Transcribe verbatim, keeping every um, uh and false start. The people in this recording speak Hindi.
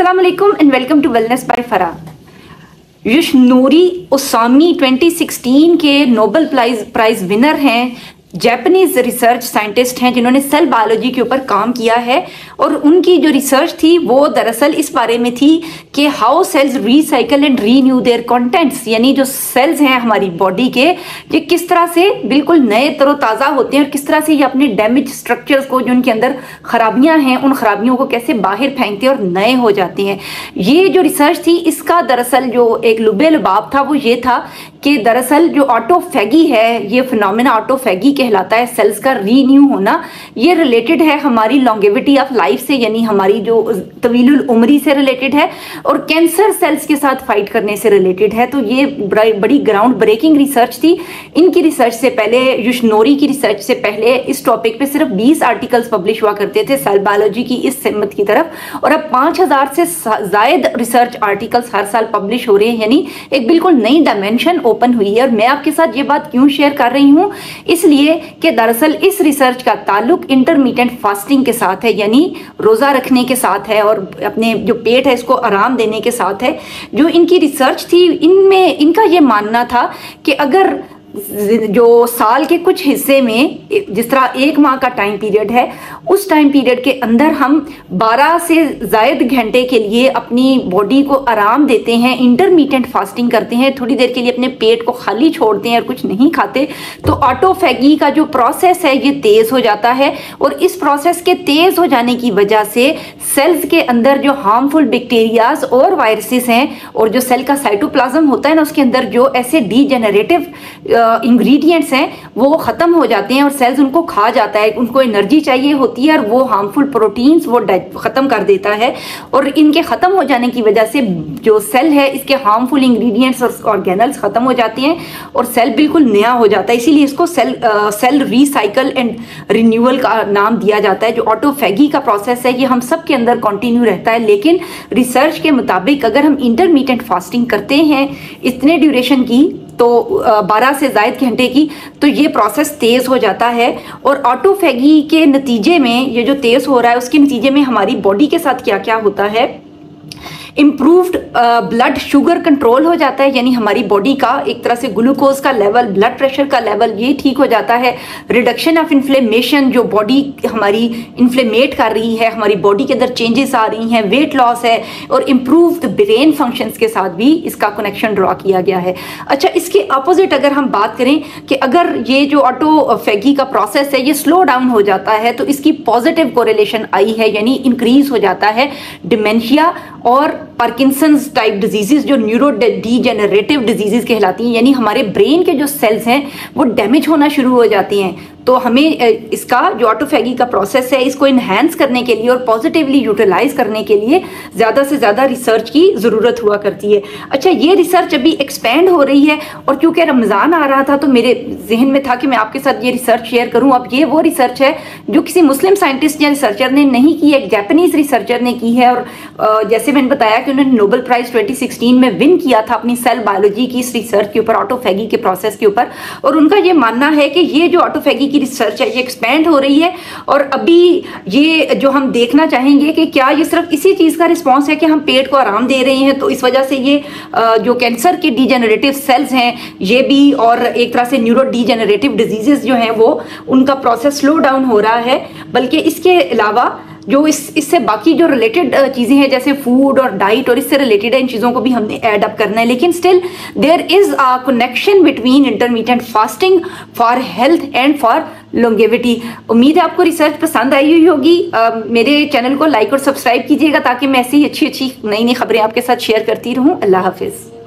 अस्सलाम वालेकुम and welcome to wellness by Farah. Yoshinori Ohsumi twenty sixteen के नोबेल प्राइज प्राइज विनर हैं, जापानीज रिसर्च साइंटिस्ट हैं जिन्होंने सेल बायोलॉजी के ऊपर काम किया है। और उनकी जो रिसर्च थी वो दरअसल इस बारे में थी कि how cells recycle and renew their contents, यानी जो सेल्स हैं हमारी बॉडी के, ये किस तरह से बिल्कुल नए तरोताज़ा होते हैं और किस तरह से ये अपने डैमेज स्ट्रक्चर्स को, जो उनके अंदर खराबियां हैं, उन खराबियों को कैसे बाहर फेंकते हैं और नए हो जाते हैं। ये जो रिसर्च थी इसका दरअसल जो एक लुबे लुबाब था वो ये था कि दरअसल जो ऑटोफैगी है, ये फिनोमेना ऑटोफैगी कहलाता है, सेल्स का रीन्यू होना, ये रिलेटेड है हमारी लॉन्गेविटी ऑफ लाइफ से, यानी हमारी जो तवीलुल उम्री से रिलेटेड है और कैंसर सेल्स के साथ फाइट करने से रिलेटेड है। तो ये बड़ी ग्राउंड ब्रेकिंग रिसर्च थी। इनकी रिसर्च से पहले, योशिनोरी की रिसर्च से पहले इस टॉपिक पे सिर्फ बीस आर्टिकल्स पब्लिश हुआ करते थे सेल बायोलॉजी की इस सिमत की तरफ, और अब पाँच हज़ार से जायद रिसर्च आर्टिकल्स हर साल पब्लिश हो रहे हैं, यानी एक बिल्कुल नई डायमेंशन ओपन हुई है। और मैं आपके साथ ये बात क्यों शेयर कर रही हूँ, इसलिए कि दरअसल इस रिसर्च का ताल्लुक इंटरमीडिएट फास्टिंग के साथ है, यानी रोज़ा रखने के साथ है और अपने जो पेट है इसको आराम देने के साथ है। जो इनकी रिसर्च थी, इनमें इनका ये मानना था कि अगर जो साल के कुछ हिस्से में, जिस तरह एक माह का टाइम पीरियड है, उस टाइम पीरियड के अंदर हम बारह से ज़ायद घंटे के लिए अपनी बॉडी को आराम देते हैं, इंटरमीडिएट फास्टिंग करते हैं, थोड़ी देर के लिए अपने पेट को खाली छोड़ते हैं और कुछ नहीं खाते, तो ऑटोफैगी का जो प्रोसेस है ये तेज़ हो जाता है। और इस प्रोसेस के तेज़ हो जाने की वजह से सेल्स के अंदर जो हार्मफुल बैक्टीरियाज और वायरसेस हैं, और जो सेल का साइटोप्लाज्म होता है ना, उसके अंदर जो ऐसे डीजेनरेटिव इंग्रेडिएंट्स हैं वो ख़त्म हो जाते हैं और सेल्स उनको खा जाता है। उनको एनर्जी चाहिए होती है और वो हार्मफुल प्रोटीन्स वो ख़त्म कर देता है। और इनके ख़त्म हो जाने की वजह से जो सेल है इसके हार्मफुल इंग्रेडिएंट्स और ऑर्गेनल्स ख़त्म हो जाते हैं और सेल बिल्कुल नया हो जाता है। इसीलिए इसको cell cell recycle and renewal का नाम दिया जाता है। जो ऑटोफैगी का प्रोसेस है ये हम सब के अंदर कंटिन्यू रहता है, लेकिन रिसर्च के मुताबिक अगर हम इंटरमीडिएट फास्टिंग करते हैं इतने ड्यूरेशन की, तो बारह से ज़ायद घंटे की, तो ये प्रोसेस तेज़ हो जाता है। और ऑटोफैगी के नतीजे में, ये जो तेज़ हो रहा है उसके नतीजे में हमारी बॉडी के साथ क्या क्या होता है, इम्प्रूव्ड ब्लड शुगर कंट्रोल हो जाता है, यानी हमारी बॉडी का एक तरह से ग्लूकोज का लेवल, ब्लड प्रेशर का लेवल ये ठीक हो जाता है। रिडक्शन ऑफ इन्फ्लेमेशन, जो बॉडी हमारी इन्फ्लेमेट कर रही है, हमारी बॉडी के अंदर चेंजेस आ रही हैं, वेट लॉस है, और इम्प्रूव्ड ब्रेन फंक्शंस के साथ भी इसका कनेक्शन ड्रॉ किया गया है। अच्छा, इसके अपोजिट अगर हम बात करें कि अगर ये जो ऑटोफैगी का प्रोसेस है ये स्लो डाउन हो जाता है, तो इसकी पॉजिटिव कोरिलेशन आई है, यानी इंक्रीज हो जाता है डिमेंशिया और पार्किंसंस टाइप डिजीजेस, जो न्यूरो डीजेनरेटिव डिजीजेस कहलाती हैं, यानी हमारे ब्रेन के जो सेल्स हैं वो डैमेज होना शुरू हो जाती हैं। तो हमें इसका जो ऑटोफैगी का प्रोसेस है इसको इन्हेंस करने के लिए और पॉजिटिवली यूटिलाइज करने के लिए ज़्यादा से ज़्यादा रिसर्च की ज़रूरत हुआ करती है। अच्छा, ये रिसर्च अभी एक्सपेंड हो रही है, और क्योंकि रमज़ान आ रहा था तो मेरे जहन में था कि मैं आपके साथ ये रिसर्च शेयर करूँ। अब ये वो रिसर्च है जो किसी मुस्लिम साइंटिस्ट या रिसर्चर ने नहीं की, एक जापानीज रिसर्चर ने की है। और जैसे मैंने बताया कि उन्होंने नोबेल प्राइज़ ट्वेंटी सिक्सटीन में विन किया था अपनी सेल बायोलॉजी की इस रिसर्च के ऊपर, ऑटोफैगी के प्रोसेस के ऊपर। और उनका ये मानना है कि ये जो ऑटोफैगी रिसर्च है ये एक्सपेंड हो रही है, और अभी ये जो हम देखना चाहेंगे कि क्या ये सिर्फ इसी चीज का रिस्पांस है कि हम पेट को आराम दे रहे हैं, तो इस वजह से ये जो कैंसर के डीजेनरेटिव सेल्स हैं ये भी, और एक तरह से न्यूरो डीजेनरेटिव डिजीजेस जो हैं वो, उनका प्रोसेस स्लो डाउन हो रहा है, बल्कि इसके अलावा जो इस इससे बाकी जो रिलेटेड चीज़ें हैं जैसे फूड और डाइट और इससे रिलेटेड है, इन चीज़ों को भी हमने ऐड अप करना है। लेकिन still there is a connection between intermediate fasting for health and for longevity. उम्मीद है आपको रिसर्च पसंद आई हुई होगी। आ, मेरे चैनल को लाइक और सब्सक्राइब कीजिएगा ताकि मैं ऐसी अच्छी अच्छी नई नई खबरें आपके साथ शेयर करती रहूँ। अल्लाह हाफिज़।